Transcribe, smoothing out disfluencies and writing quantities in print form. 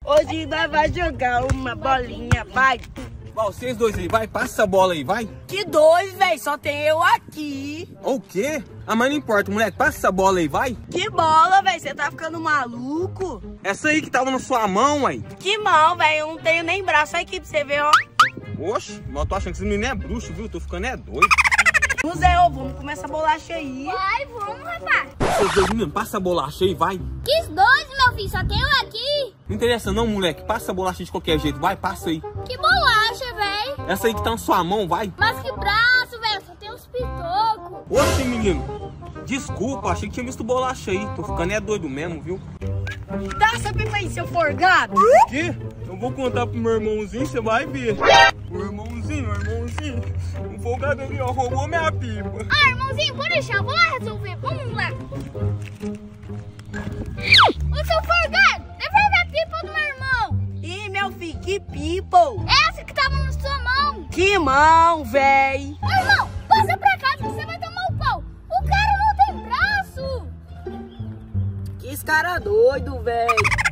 Hoje vai jogar uma bolinha, vai. Vocês dois aí, vai, passa essa bola aí, vai. Que dois, velho, só tem eu aqui. O quê? Ah, mas não importa, moleque, passa essa bola aí, vai. Que bola, velho, você tá ficando maluco? Essa aí que tava na sua mão, aí. Que mal, velho, eu não tenho nem braço aqui pra você ver, ó. Oxe, mas eu tô achando que esse menino é bruxo, viu? Tô ficando doido. Museu, vamos comer essa bolacha aí. Vai, vamos, rapaz. Vocês dois meninos, passa a bolacha aí, vai. Que dois, meu filho, só tem eu aqui. Não interessa não, moleque, passa a bolacha de qualquer jeito, vai, passa aí. Que bolacha, velho. Essa aí que tá na sua mão, vai. Mas que braço, velho, só tem uns pitocos. Oxe, menino, desculpa, achei que tinha visto bolacha aí. Tô ficando doido mesmo, viu? Dá essa pipa aí, seu forgado. O quê? Eu vou contar pro meu irmãozinho, você vai ver. O irmãozinho, o folgado ali, ó, roubou minha pipa. Ah, irmãozinho, pode deixar, eu vou lá resolver. Vamos lá. Ô, seu forgado, devolve a pipa do meu irmão. Ih, meu filho, que people. Essa que tava na sua mão. Que mão, véi. Ô, irmão, passa pra casa que você vai tomar o pau. O cara não tem braço. Que esse cara doido, véi.